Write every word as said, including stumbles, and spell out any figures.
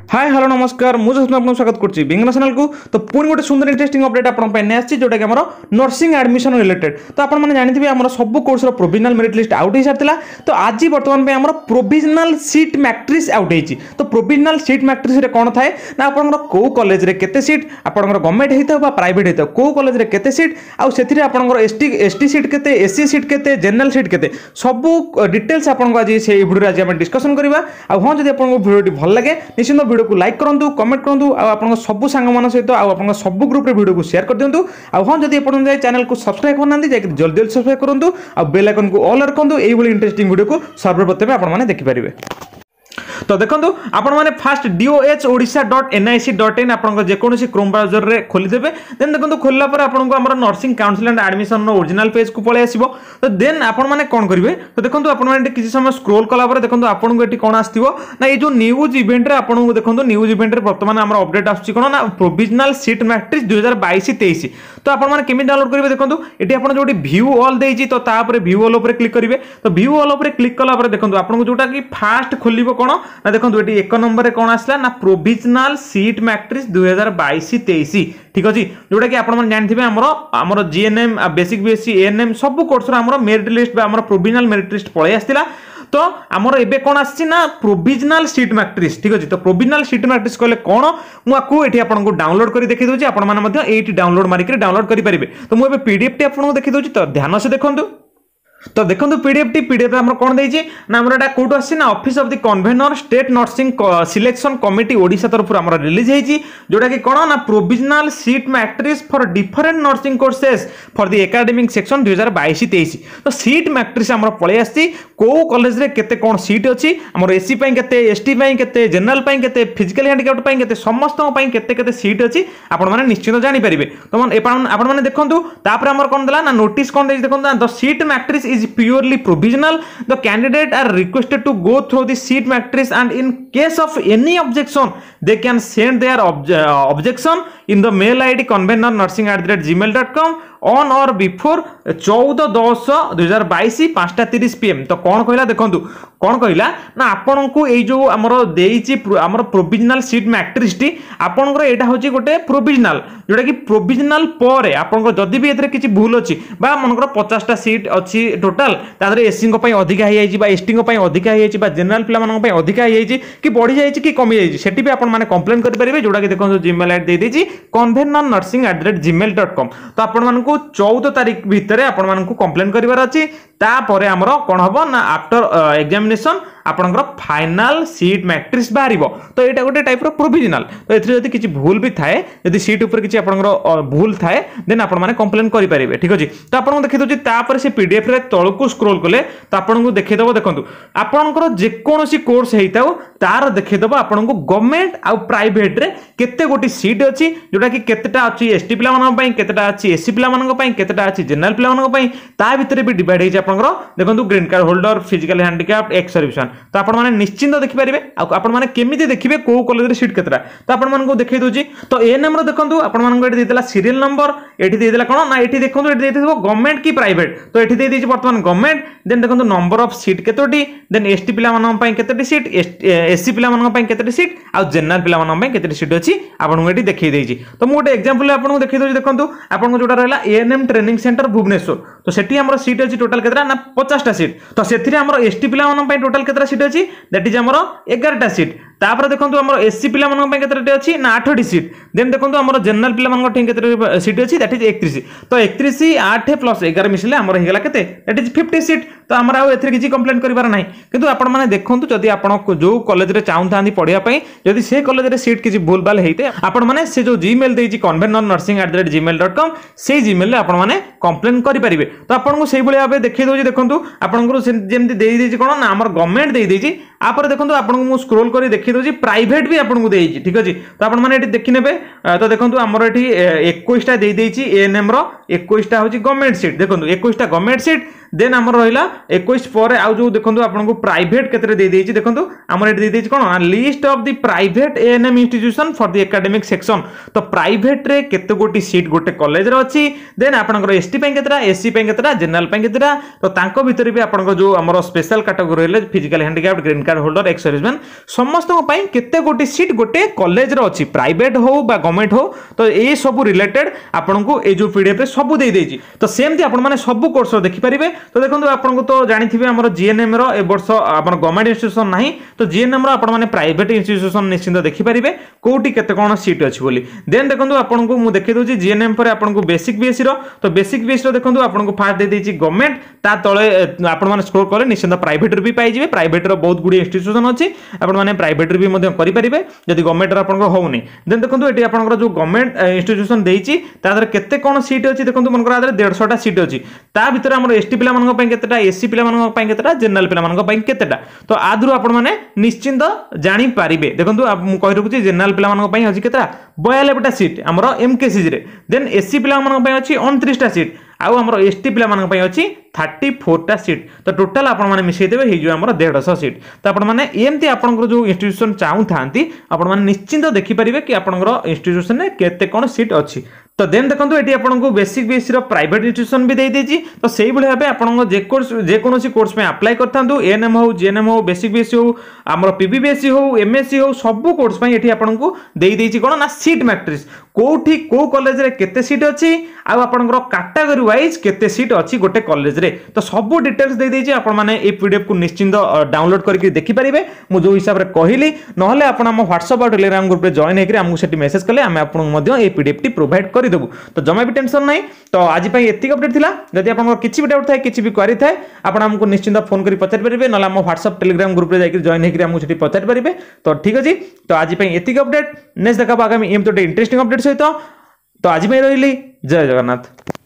Hi hello नमस्कार मुझे आपको स्वागत करुच्ची बिंगना चैनल को। तो पुणी गोटे सुंदर इंटरेस्टिंग अपडेट आपसी जोटा कि आम नर्सिंग एडमिशन रिलेटेड। तो आपने जानते हैं आम सब course provisional merit list out हो सारी तो आज बर्तमान आम प्रोविजनल सीट मैट्रिक्स आउट होती। तो प्रोविजनल सीट मैट्रिक्स कौन थाए ना आपंकर कौ कॉलेज रे केते सीट आपंकर गवर्नमेंट होता है प्राइवेट होता है कौ कॉलेज रे केते सीट आउ से आपंकर एसटी एसटी सीट केते एससी सीट केते जनरल सीट केते सब डिटेल्स आपको आज से वीडियो आज आम डिस्कसन करवा। हाँ जब आपको वीडियो भल लगे निश्चित वीडियो को लाइक करूँ कमेंट करूँ आप सब सांग सहित आप सब ग्रुप वीडियो को शेयर कर दिंतु। हाँ जब आप चैनल को सब्सक्राइब करना जल्दी जल्दी सब्सक्राइब करूँ और बेल आइकन को ऑल रखुँ यही इंटरेस्टिंग वीडियो को सर्वप्रथम आपने देखिपारे। तो देखो आपण मैंने first DOH Odisha dot NIC dot in आपन जेकोसी क्रोम ब्राउजर रे खोली देबे। देन देखो खोलला पर आपन को हमर नर्सिंग काउंसिल एंड एडमिशन नो ओरिजिनल पेज को पळे आसीबो। तो देन आपन माने कोन करिवे तो देखो आपण माने किछि समय स्क्रॉल कला पर देखो आपन को एटी कोन आस्तिबो ना ए जो न्यूज इवेंट रे आपन को देखो न्यूज इवेंट रे वर्तमान हमर अपडेट आछि कोन ना प्रोविजनल सीट मैट्रिक्स दो हज़ार बाईस तेईस। तो आपन माने केमि डाउनलोड करिवे देखो एटी आपन जोटी व्यू ऑल देइछि तो ता पर व्यू ऑल ऊपर क्लिक करिवे। तो व्यू ऑल ऊपर क्लिक कला पर देखो आपन को जोटा कि फास्ट खोलिबो कोन ना देखो एटी एक नंबर रे कौन आसला ना प्रोविजनल सीट मैट्रिक्स दो हज़ार बाईस तेईस ठीक अछि जोटा कि आपण मन जानथिबे हमरो हमरो जीएनएम बेसिक बीएससी एएनएम सब कोर्स रो हमरो मेरिट लिस्ट बा हमरो प्रोविजनल मेरिट लिस्ट पळे आस्तिला। तो आमर एबे कोन आछि ना प्रोविजनल सीट मैट्रिक्स ठीक अछि। तो प्रोविजनल सीट मैट्रिक्स कहले कोन मु आकु एठी आपन को डाउनलोड करी देखि दोछि आपण माने मध्य एठी डाउनलोड मारि के डाउनलोड करि परिबे। तो मु एबे पीडीएफ टी आपन को देखि दोछि तो ध्यान से देखंतु। तो देखो पीडीएफ टी पीडीएफ हम कौन देइछि ना हमर एटा कोड आछि ना office of the convener state nursing selection committee Odisha तरफ हमर रिलीज हेछि जोटा कि कोन ना provisional seat matrix for different nursing courses for the academic section दो हज़ार बाईस तेईस। तो सीट मैट्रिक्स हमर पळे आछि को कॉलेज रे केते कोन सीट अछि हमर एससी पई केते एसटी पई केते जनरल पई केते फिजिकल हैंडिकैप्ड पई केते समस्त पई केते केते सीट अछि आपण माने निश्चित जानि परिबे। तो आपण माने देखंतु तापर हमर कोन देला ना नोटिस कोन देइ देखंतु the seat matrix is purely provisional. The candidate are requested to go through the seat matrix and in case of any objection they can send their obje uh, objection in the mail id convener nursing at gmail dot com on or before चौदह दस दुई हजार बाईस पांचटा तीस PM. तो कौन कहला देखंतु कौन कहला ना आपन को ए जो हमर देइछि हमर प्रोविजनल सीट मैट्रिक्स टी आपन को एटा होछि गोटे प्रोविजनल जोटा कि प्रोविजनल पर आपन को जदी भी एतरे किछि भूल अछि बा मनकर पचास टा सीट अछि टोटल तादरे एससी को पई अधिका हे जाइछि बा एसटी को पई अधिका हे जाइछि बा जनरल प्ला मनक पई अधिका हे जाइछि कि बढ़ी जाइछि कि कमी जाइछि सेठी भी आपन माने कंप्लेन करि परिबे जोटा कि देखंतु जीमेल आईडी दे देछि convener nursing at gmail dot com। तो आपन मान को चौदह तारीख भीतर आपण मानकु कंप्लेन करिवार अछि तापरे हमरो कोन हबो ना आफ्टर एग्जामिनेशन आपनकर फाइनल सीट मैट्रिक्स बाहरिबो। तो एटा गोटे टाइप रो प्रोविजनल। तो एथि जदि किछि भूल भी थाए जदि सीट ऊपर किछि आपनकर भूल थाए देन आपण माने कंप्लेन करि परिबे ठीक अछि। तो आपन देखि दोछि तापर से पीडीएफ रे तळकु स्क्रॉल कले तो आपन को देखि दबो देखंतु आपनकर जे कोनोसी कोर्स हेइताउ तार देखि दबो आपन को गवर्नमेंट आ प्राइवेट रे केते गोटी सीट अछि जोटा कि केतेटा अछि एसटी पिला मानन पई केतेटा अछि एससी पिला मानन पई केतेटा अछि जनरल पिला मानन पई ता भितरे भी डिवाइड हेइ आपनकर देखंतु green card holder physical handicapped ex servicemen. तो आपण माने निश्चिंत देखि परिबे आपण माने केमिति देखिबे को कॉलेज रे सीट केतरा तो आपण मानको देखै दोछि। तो एएनएम रो देखंतु आपण मानको एठी देला सीरियल नंबर एठी दे देला कोन ना एठी देखंतु एठी देथिबो गवर्नमेंट की प्राइवेट। तो एठी दे देछि वर्तमान गवर्नमेंट देन देखंतु नंबर ऑफ सीट केतोटी देन एसटी पिला मानन पई केतोटी सीट एससी पिला मानन पई केतोटी सीट आ जनरल पिला मानन पई केतोटी सीट अछि आपण एठी देखै देछि। तो मु गोटे एग्जांपल आपण को देखै दोछि देखंतु आपण जोटा रहला एएनएम ट्रेनिंग सेंटर भुवनेश्वर। तो सेठी हमर सीट अछि टोटल केतरा ना पचास टा सीट। तो सेथिरे हमर एसटी पिला मानन पई टोटल केतरा सीट अछि दैट इज हमर ग्यारह टा सीट। तापर देखंतु हमर एससी पिला मानन पई केतरा अछि ना आठ टी सीट। देन देखंतु हमर जनरल पिला मानन ठिक केतरा सीट अछि दैट इज इकतीस। तो इकतीस आठ प्लस ग्यारह मिसले हमर हेगला केते दैट इज पचास सीट। तो हमर आ एथरे किछि कंप्लेंट करिवार नाही किंतु आपण माने देखंतु जदि आपण जो कॉलेज रे चाहुथांदी पढिया पई जदि से कॉलेज रे सीट किछि भूल बाल हेइते आपण माने से जो जीमेल देइछि convener nursing at gmail dot com से जीमेल रे आपण माने कंप्लेंट करि परिबे। तो आपण को सेहि बळे आबे देखै दोछि देखंतु आपण को जेमति देइ देछि कोन ना हमर गवर्नमेंट देइ देछि आपर देखंतु आपण को मु स्क्रॉल करी देखि दोछि प्राइवेट भी आपण को देइछि ठीक अछि। तो आपण माने एठी देखि नेबे तो देखंतु हमर एठी इक्कीस टा देइ देइछि एएनएम रो इक्कीस टा होछि गवर्नमेंट सीट देखंतु इक्कीस टा गवर्नमेंट सीट देन आम रहा इक्कीस पर आउ जो देखो आपको प्राइवेट केते दे देछि देखो आमर एटी दे देछि कोन list of the private ANM institution for the academic section तो प्राइवेट रे केते गोटी सीट गोटे कॉलेज रे अछि देन आपनकर एसटी पे केतेरा एससी पे केतेरा जनरल पे केतेरा तो तांको भीतर भी आपनकर जो हमर स्पेशल कैटेगरी रे physical handicapped green card holder ex serviceman समस्त पई केते गोटी सीट गोटे कॉलेज रे अछि प्राइवेट हो बा गवर्नमेंट हो तो ए सब रिलेटेड आपनको ए जो पीडीएफ रे सब दे देछि तो सेमती आपण माने सब कोर्स रो देखि परिबे तो देखंतु आपनको तो जानिथिबे हमर जीएनएम रो ए वर्ष आपन गवर्नमेंट इंस्टीट्यूशन नाही तो जीएनएम रो आपण माने प्राइवेट इंस्टीट्यूशन निश्चित देखि परिबे कोठी केते कोन सीट अछि बोली देन देखंतु आपनको मु देखि दोछि जीएनएम पर आपनको बेसिक बीएससी रो तो बेसिक बीएससी रो देखंतु आपनको फास्ट दे देछि गवर्नमेंट ता तळे आपण माने स्कोर करे निश्चित प्राइवेट रो भी पाइ जिवे प्राइवेट रो बहुत गुडी इंस्टीट्यूशन अछि आपण माने प्राइवेट रो भी मध्य करि परिबे जदि गवर्नमेंट रो आपनको होउनी देन देखंतु एटी आपनको जो गवर्नमेंट इंस्टीट्यूशन देछि ता दर केते कोन सीट अछि देखंतु मनकर आदर एक सौ पचास टा सीट अछि ता भीतर हमर एसटी पिला मानक पई केतेटा एससी पिला मानक पई केतेटा जनरल पिला मानक पई केतेटा तो आदरु आपण माने निश्चिंत जानि पारिबे देखंतु मु कहि रखुची जनरल पिला मानक पई अछि केतेटा बयानवे टा सीट हमर एमकेसीजी रे देन एससी पिला मानक पई अछि उनतीस टा सीट आउ हमर एसटी पिला मानक पई अछि चौंतीस टा सीट तो टोटल आपण माने मिसै देबे हे जो हमर एक सौ पचास सीट तो आपण माने एमती आपनकर जो इंस्टीट्यूशन चाहू थांती आपण माने निश्चिंत देखि परिबे कि आपनकर इंस्टीट्यूशन रे केते कोन सीट अछि तो देन देखंतु एटी आपनको बेसिक बीएससी रो प्राइवेट इंस्टीट्यूशन भी दे देछि तो सेही भले भाबे आपनको जे कोर्स जे कोनोसी कोर्स में अप्लाई करथांतु एएनएम हो जीएनएम हो बेसिक बीएससी हो हमर पीबीबीएससी हो एमएससी हो सब कोर्स पई एटी आपनको दे देछि कोन ना सीट मैट्रिक्स कोठी को कॉलेज रे केते सीट अछि आ आपनकर कैटेगरी वाइज केते सीट अछि गोटे कॉलेज रे तो सब डिटेल्स दे देछि आपण माने ए पीडीएफ को निश्चिंत डाउनलोड करके देखि परिबे मु जो हिसाब रे कहिली नहले आपण हम व्हाट्सएप और टेलीग्राम ग्रुप रे जॉइन हेकरी हमहु सेठी मेसेज करले हम आपन मध्य ए पीडीएफ टी प्रोवाइड करि देबु तो जमा भी टेंशन नहीं तो आज पई एतिक अपडेट थिला जदि आपन किछि भी डाउट थाए किछि भी क्वेरी थाए आपण हमको निश्चिंत फोन करी पचार परिबे नला हम व्हाट्सएप टेलीग्राम ग्रुप रे जाकि जॉइन हेकरी हमहु सेठी पचार परिबे तो ठीक अछि तो आज पई एतिक अपडेट नेक्स्ट देखा आगामी एम तो इंटरेस्टिंग अपडेट सहित तो आज मैं रहिली जय जगन्नाथ।